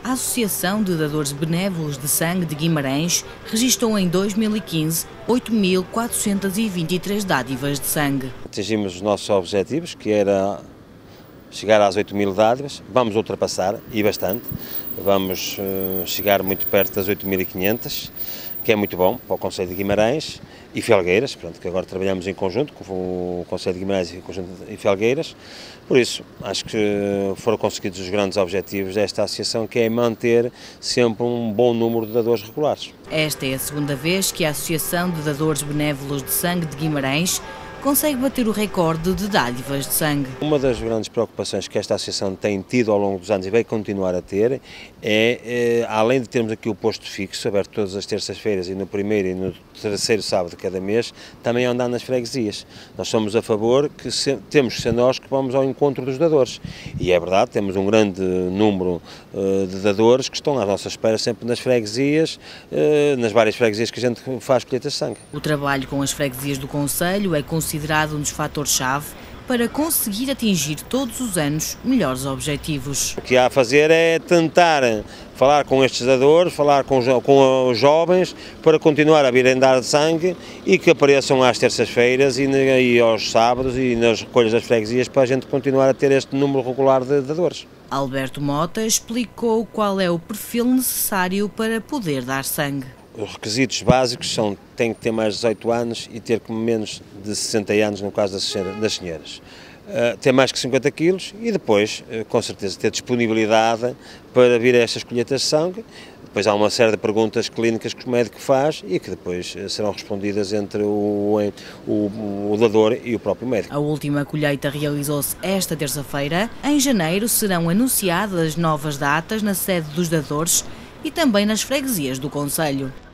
A Associação de Dadores Benévolos de Sangue de Guimarães registrou em 2015 8.423 dádivas de sangue. Atingimos os nossos objetivos, que era chegar às 8.000 dádivas, vamos ultrapassar, e bastante, vamos chegar muito perto das 8.500, que é muito bom para o Concelho de Guimarães e Felgueiras, pronto, que agora trabalhamos em conjunto com o Concelho de Guimarães e Felgueiras. Por isso, acho que foram conseguidos os grandes objetivos desta associação, que é manter sempre um bom número de dadores regulares. Esta é a segunda vez que a Associação de Dadores Benévolos de Sangue de Guimarães consegue bater o recorde de dádivas de sangue. Uma das grandes preocupações que esta associação tem tido ao longo dos anos e vai continuar a ter é, além de termos aqui o posto fixo, aberto todas as terças-feiras e no primeiro e no terceiro sábado de cada mês, também andar nas freguesias. Nós somos a favor que temos que ser nós que vamos ao encontro dos dadores. E é verdade, temos um grande número de dadores que estão à nossa espera sempre nas freguesias, nas várias freguesias que a gente faz colheitas de sangue. O trabalho com as freguesias do concelho é considerado um dos fatores-chave para conseguir atingir todos os anos melhores objetivos. O que há a fazer é tentar falar com estes dadores, falar com os jovens, para continuar a virem dar sangue e que apareçam às terças-feiras e aos sábados e nas recolhas das freguesias, para a gente continuar a ter este número regular de dadores. Alberto Mota explicou qual é o perfil necessário para poder dar sangue. Os requisitos básicos são: tem que ter mais de 18 anos e ter menos de 60 anos no caso das senhoras. Ter mais que 50 quilos e depois, com certeza, ter disponibilidade para vir a estas colheitas de sangue. Depois há uma série de perguntas clínicas que o médico faz e que depois serão respondidas entre o dador e o próprio médico. A última colheita realizou-se esta terça-feira. Em janeiro serão anunciadas novas datas na sede dos dadores e também nas freguesias do concelho.